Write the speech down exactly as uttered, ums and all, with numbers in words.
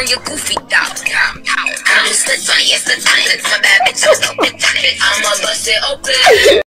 on your goofy dog. I'm just the funniest, the funniest. My bad bitch, I'm so bitch. I'ma bust it open.